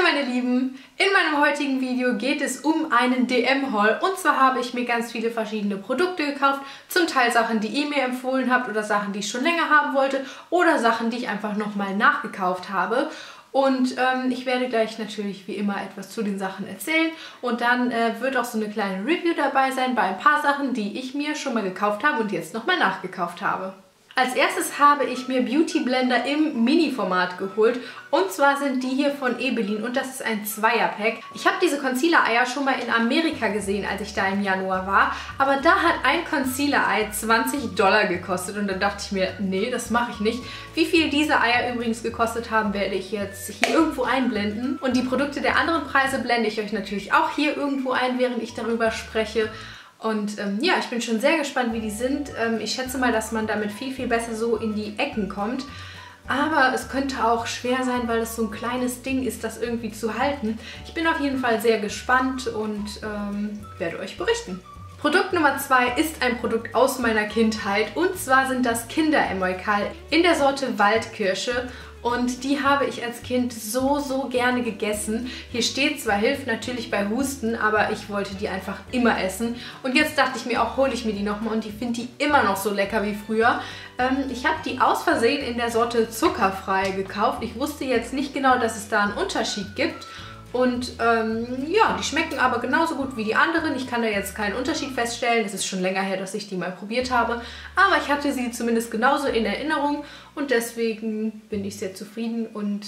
meine Lieben, in meinem heutigen Video geht es um einen DM-Haul und zwar habe ich mir ganz viele verschiedene Produkte gekauft, zum Teil Sachen, die ihr mir empfohlen habt oder Sachen, die ich schon länger haben wollte oder Sachen, die ich einfach nochmal nachgekauft habe. Und ich werde gleich natürlich wie immer etwas zu den Sachen erzählen und dann wird auch so eine kleine Review dabei sein bei ein paar Sachen, die ich mir schon mal gekauft habe und jetzt nochmal nachgekauft habe. Als erstes habe ich mir Beauty Blender im Mini-Format geholt und zwar sind die hier von Ebelin und das ist ein Zweierpack. Ich habe diese Concealer-Eier schon mal in Amerika gesehen, als ich da im Januar war, aber da hat ein Concealer-Ei $20 gekostet und dann dachte ich mir, nee, das mache ich nicht. Wie viel diese Eier übrigens gekostet haben, werde ich jetzt hier irgendwo einblenden und die Produkte der anderen Preise blende ich euch natürlich auch hier irgendwo ein, während ich darüber spreche. Und ja, ich bin schon sehr gespannt, wie die sind. Ich schätze mal, dass man damit viel besser so in die Ecken kommt. Aber es könnte auch schwer sein, weil es so ein kleines Ding ist, das irgendwie zu halten. Ich bin auf jeden Fall sehr gespannt und werde euch berichten. Produkt Nummer 2 ist ein Produkt aus meiner Kindheit und zwar sind das Kinder-Emolkal in der Sorte Waldkirsche. Und die habe ich als Kind so gerne gegessen. Hier steht zwar, hilft natürlich bei Husten, aber ich wollte die einfach immer essen. Und jetzt dachte ich mir auch, hole ich mir die nochmal und ich finde die immer noch so lecker wie früher. Ich habe die aus Versehen in der Sorte zuckerfrei gekauft. Ich wusste jetzt nicht genau, dass es da einen Unterschied gibt. Und ja, die schmecken aber genauso gut wie die anderen. Ich kann da jetzt keinen Unterschied feststellen. Es ist schon länger her, dass ich die mal probiert habe. Aber ich hatte sie zumindest genauso in Erinnerung. Und deswegen bin ich sehr zufrieden. Und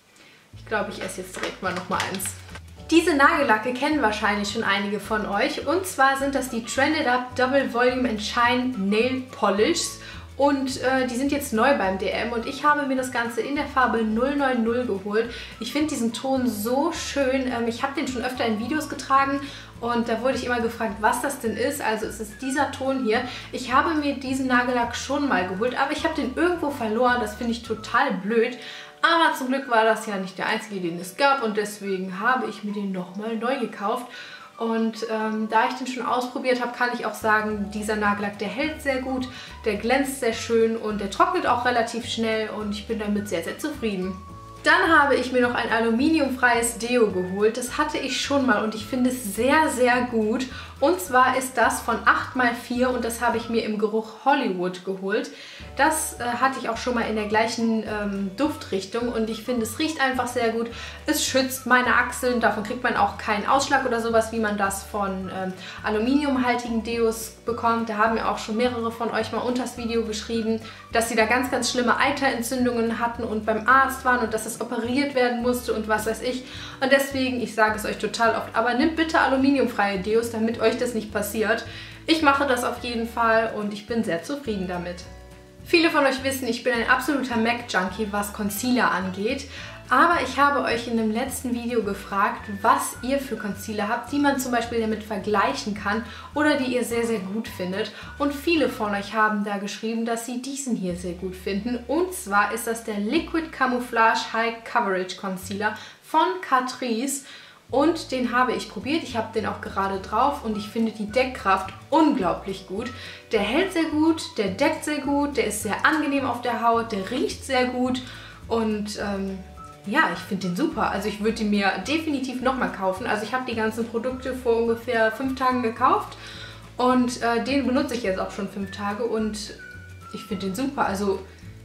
ich glaube, ich esse jetzt direkt mal nochmal eins. Diese Nagellacke kennen wahrscheinlich schon einige von euch. Und zwar sind das die Trended Up Double Volume and Shine Nail Polish. Und die sind jetzt neu beim DM und ich habe mir das Ganze in der Farbe 090 geholt. Ich finde diesen Ton so schön. Ich habe den schon öfter in Videos getragen und da wurde ich immer gefragt, was das denn ist. Also es ist dieser Ton hier. Ich habe mir diesen Nagellack schon mal geholt, aber ich habe den irgendwo verloren. Das finde ich total blöd. Aber zum Glück war das ja nicht der einzige, den es gab und deswegen habe ich mir den nochmal neu gekauft. Und da ich den schon ausprobiert habe, kann ich auch sagen, dieser Nagellack, der hält sehr gut, der glänzt sehr schön und der trocknet auch relativ schnell und ich bin damit sehr zufrieden. Dann habe ich mir noch ein aluminiumfreies Deo geholt. Das hatte ich schon mal und ich finde es sehr gut. Und zwar ist das von 8x4 und das habe ich mir im Geruch Hollywood geholt. Das hatte ich auch schon mal in der gleichen Duftrichtung und ich finde, es riecht einfach sehr gut. Es schützt meine Achseln, davon kriegt man auch keinen Ausschlag oder sowas, wie man das von aluminiumhaltigen Deos bekommt. Da haben ja auch schon mehrere von euch mal unter das Video geschrieben, dass sie da ganz schlimme Eiterentzündungen hatten und beim Arzt waren und dass es operiert werden musste und was weiß ich. Und deswegen, ich sage es euch total oft, aber nehmt bitte aluminiumfreie Deos, damit euch das nicht passiert. Ich mache das auf jeden Fall und ich bin sehr zufrieden damit. Viele von euch wissen, ich bin ein absoluter MAC-Junkie, was Concealer angeht. Aber ich habe euch in dem letzten Video gefragt, was ihr für Concealer habt, die man zum Beispiel damit vergleichen kann oder die ihr sehr gut findet. Und viele von euch haben da geschrieben, dass sie diesen hier sehr gut finden. Und zwar ist das der Liquid Camouflage High Coverage Concealer von Catrice. Und den habe ich probiert, ich habe den auch gerade drauf und ich finde die Deckkraft unglaublich gut. Der hält sehr gut, der deckt sehr gut, der ist sehr angenehm auf der Haut, der riecht sehr gut und ja, ich finde den super. Also ich würde den mir definitiv nochmal kaufen. Also ich habe die ganzen Produkte vor ungefähr 5 Tagen gekauft und den benutze ich jetzt auch schon 5 Tage und ich finde den super. Also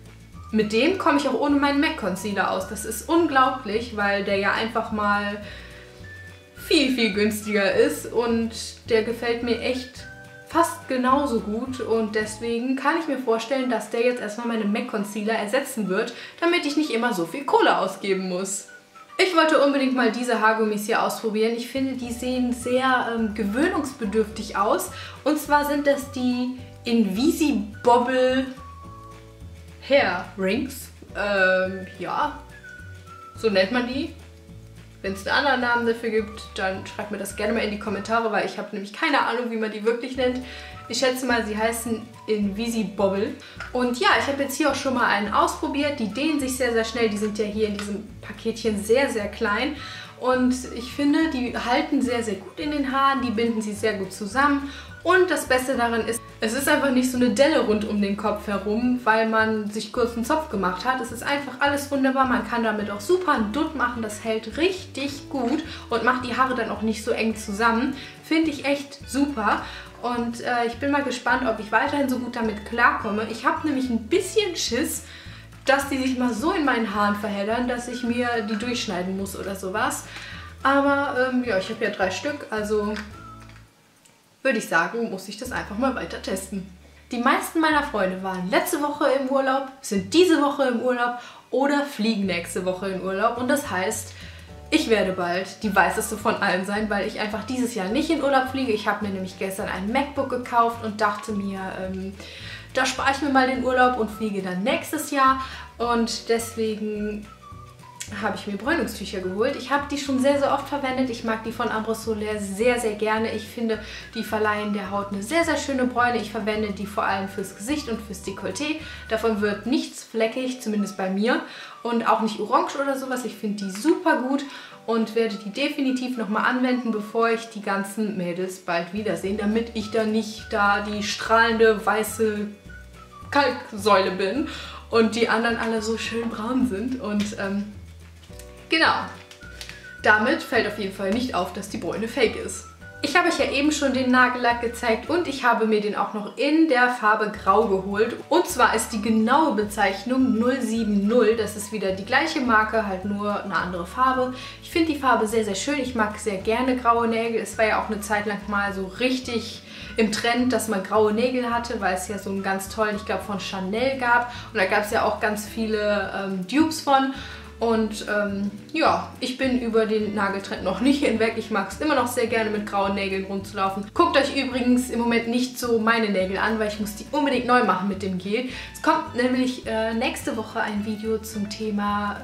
mit dem komme ich auch ohne meinen MAC Concealer aus. Das ist unglaublich, weil der ja einfach mal viel günstiger ist und der gefällt mir echt fast genauso gut und deswegen kann ich mir vorstellen, dass der jetzt erstmal meine MAC Concealer ersetzen wird, damit ich nicht immer so viel Kohle ausgeben muss. Ich wollte unbedingt mal diese Haargummis hier ausprobieren. Ich finde, die sehen sehr gewöhnungsbedürftig aus und zwar sind das die Invisibobble Hair Rings. Ja, so nennt man die. Wenn es einen anderen Namen dafür gibt, dann schreibt mir das gerne mal in die Kommentare, weil ich habe nämlich keine Ahnung, wie man die wirklich nennt. Ich schätze mal, sie heißen Invisibobble. Und ja, ich habe jetzt hier auch schon mal einen ausprobiert. Die dehnen sich sehr schnell. Die sind ja hier in diesem Paketchen sehr klein. Und ich finde, die halten sehr gut in den Haaren. Die binden sie sehr gut zusammen. Und das Beste daran ist, Es ist einfach nicht so eine Delle rund um den Kopf herum, weil man sich kurz einen Zopf gemacht hat. Es ist einfach alles wunderbar. Man kann damit auch super einen Dutt machen. Das hält richtig gut und macht die Haare dann auch nicht so eng zusammen. Finde ich echt super. Und ich bin mal gespannt, ob ich weiterhin so gut damit klarkomme. Ich habe nämlich ein bisschen Schiss, dass die sich mal so in meinen Haaren verheddern, dass ich mir die durchschneiden muss oder sowas. Aber ja, ich habe ja 3 Stück, also würde ich sagen, muss ich das einfach mal weiter testen. Die meisten meiner Freunde waren letzte Woche im Urlaub, sind diese Woche im Urlaub oder fliegen nächste Woche in Urlaub. Und das heißt, ich werde bald die weißeste von allen sein, weil ich einfach dieses Jahr nicht in Urlaub fliege. Ich habe mir nämlich gestern ein MacBook gekauft und dachte mir, da spare ich mir mal den Urlaub und fliege dann nächstes Jahr. Und deswegen habe ich mir Bräunungstücher geholt. Ich habe die schon sehr, sehr oft verwendet. Ich mag die von Ambre Solaire sehr, sehr gerne. Ich finde, die verleihen der Haut eine sehr, sehr schöne Bräune. Ich verwende die vor allem fürs Gesicht und fürs Dekolleté. Davon wird nichts fleckig, zumindest bei mir. Und auch nicht orange oder sowas. Ich finde die super gut und werde die definitiv nochmal anwenden, bevor ich die ganzen Mädels bald wiedersehe, damit ich dann nicht da die strahlende weiße Kalksäule bin und die anderen alle so schön braun sind. Und genau, damit fällt auf jeden Fall nicht auf, dass die Bräune fake ist. Ich habe euch ja eben schon den Nagellack gezeigt und ich habe mir den auch noch in der Farbe Grau geholt. Und zwar ist die genaue Bezeichnung 070. Das ist wieder die gleiche Marke, halt nur eine andere Farbe. Ich finde die Farbe sehr, sehr schön. Ich mag sehr gerne graue Nägel. Es war ja auch eine Zeit lang mal so richtig im Trend, dass man graue Nägel hatte, weil es ja so einen ganz tollen, ich glaube von Chanel gab. Und da gab es ja auch ganz viele Dupes von. Und ja, ich bin über den Nageltrend noch nicht hinweg. Ich mag es immer noch sehr gerne, mit grauen Nägeln rumzulaufen. Guckt euch übrigens im Moment nicht so meine Nägel an, weil ich muss die unbedingt neu machen mit dem Gel. Es kommt nämlich nächste Woche ein Video zum Thema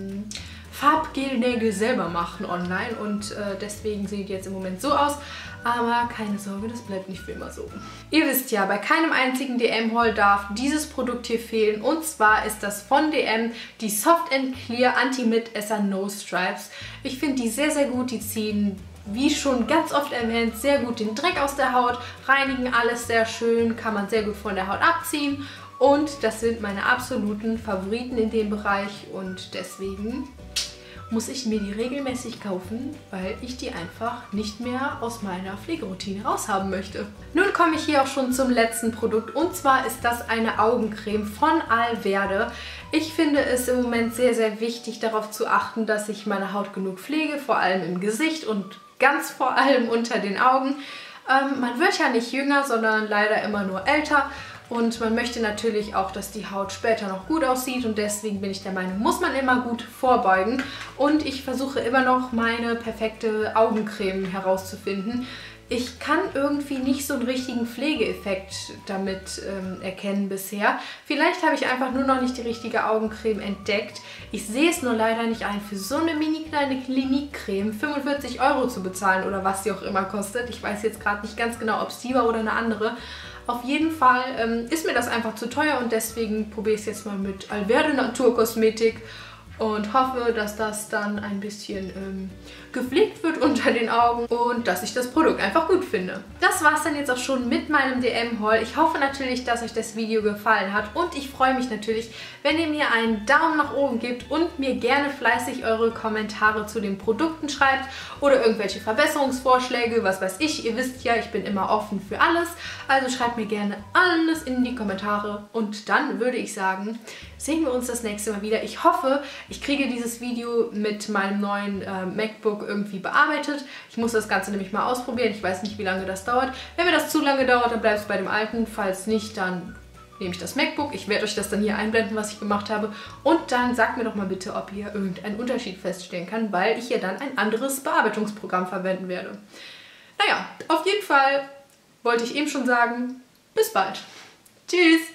Farbgelnägel selber machen online. Und deswegen sehen die jetzt im Moment so aus. Aber keine Sorge, das bleibt nicht für immer so. Ihr wisst ja, bei keinem einzigen DM-Haul darf dieses Produkt hier fehlen. Und zwar ist das von DM die Soft & Clear Anti-Mid Esser No Stripes. Ich finde die sehr, sehr gut. Die ziehen, wie schon ganz oft erwähnt, sehr gut den Dreck aus der Haut, reinigen alles sehr schön, kann man sehr gut von der Haut abziehen. Und das sind meine absoluten Favoriten in dem Bereich. Und deswegen muss ich mir die regelmäßig kaufen, weil ich die einfach nicht mehr aus meiner Pflegeroutine raushaben möchte. Nun komme ich hier auch schon zum letzten Produkt und zwar ist das eine Augencreme von Alverde. Ich finde es im Moment sehr, sehr wichtig, darauf zu achten, dass ich meine Haut genug pflege, vor allem im Gesicht und ganz vor allem unter den Augen. Man wird ja nicht jünger, sondern leider immer nur älter. Und man möchte natürlich auch, dass die Haut später noch gut aussieht und deswegen bin ich der Meinung, muss man immer gut vorbeugen. Und ich versuche immer noch meine perfekte Augencreme herauszufinden. Ich kann irgendwie nicht so einen richtigen Pflegeeffekt damit erkennen bisher. Vielleicht habe ich einfach nur noch nicht die richtige Augencreme entdeckt. Ich sehe es nur leider nicht ein, für so eine mini kleine Klinikcreme 45 € zu bezahlen oder was sie auch immer kostet. Ich weiß jetzt gerade nicht ganz genau, ob es die war oder eine andere. Auf jeden Fall ist mir das einfach zu teuer und deswegen probiere ich es jetzt mal mit Alverde Naturkosmetik und hoffe, dass das dann ein bisschen gepflegt wird unter den Augen und dass ich das Produkt einfach gut finde. Das war es dann jetzt auch schon mit meinem DM-Haul. Ich hoffe natürlich, dass euch das Video gefallen hat und ich freue mich natürlich, wenn ihr mir einen Daumen nach oben gebt und mir gerne fleißig eure Kommentare zu den Produkten schreibt oder irgendwelche Verbesserungsvorschläge, was weiß ich. Ihr wisst ja, ich bin immer offen für alles, also schreibt mir gerne alles in die Kommentare und dann würde ich sagen, sehen wir uns das nächste Mal wieder. Ich hoffe, ich kriege dieses Video mit meinem neuen MacBook irgendwie bearbeitet. Ich muss das Ganze nämlich mal ausprobieren. Ich weiß nicht, wie lange das dauert. Wenn mir das zu lange dauert, dann bleibt es bei dem alten. Falls nicht, dann nehme ich das MacBook. Ich werde euch das dann hier einblenden, was ich gemacht habe. Und dann sagt mir doch mal bitte, ob ihr irgendeinen Unterschied feststellen kann, weil ich ja dann ein anderes Bearbeitungsprogramm verwenden werde. Naja, auf jeden Fall wollte ich eben schon sagen, bis bald. Tschüss!